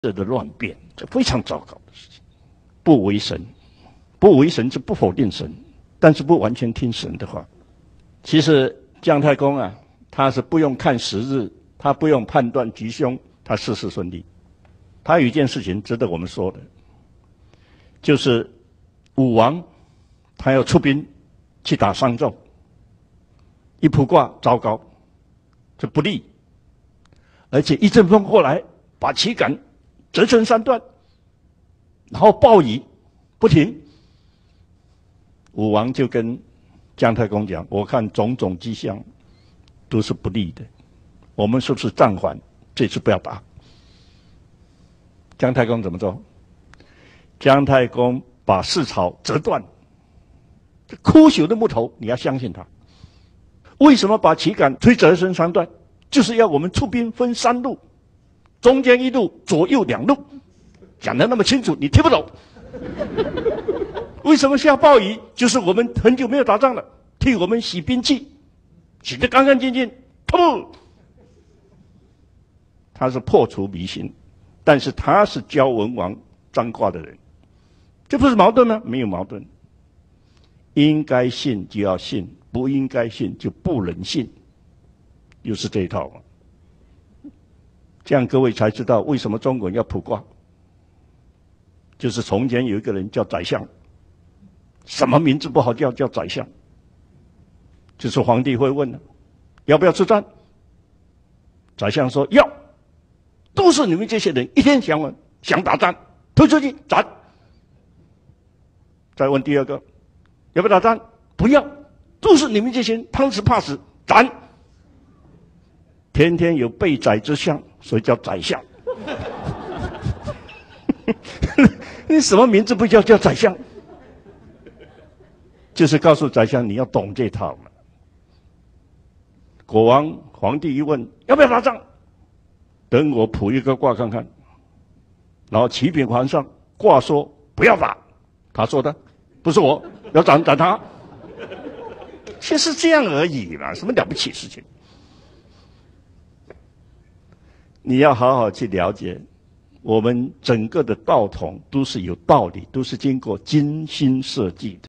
的乱变，这非常糟糕的事情。不为神，不为神是不否定神，但是不完全听神的话。其实姜太公啊，他是不用看时日，他不用判断吉凶，他事事顺利。他有一件事情值得我们说的，就是武王他要出兵去打商纣，一卜卦糟糕，这不利，而且一阵风过来，把旗杆折成三段，然后暴雨不停。武王就跟姜太公讲：“我看种种迹象都是不利的，我们是不是暂缓？这次不要打。”姜太公怎么做？姜太公把四草折断，这枯朽的木头，你要相信他。为什么把旗杆推折成三段？就是要我们出兵分三路，中间一路，左右两路。讲得那么清楚，你听不懂。为什么下暴雨？就是我们很久没有打仗了，替我们洗兵器，洗得干干净净。噗！他是破除迷信，但是他是教文王占卦的人，这不是矛盾吗？没有矛盾。应该信就要信，不应该信就不能信，又是这一套嘛。这样各位才知道为什么中国人要卜卦。就是从前有一个人叫宰相，什么名字不好叫，叫宰相。就是皇帝会问了，要不要出战？宰相说要，都是你们这些人一天想打仗，推出去斩。再问第二个，要不要打仗？不要，都是你们这些人贪吃怕死，斩。天天有被宰之相，所以叫宰相。你什么名字不叫宰相？就是告诉宰相你要懂这套嘛。皇帝一问要不要打仗，等我卜一个卦看看。然后启禀皇上，卦说不要打，他说的，不是我，要斩他。其实这样而已嘛，什么了不起事情？你要好好去了解。我们整个的道统都是有道理，都是经过精心设计的。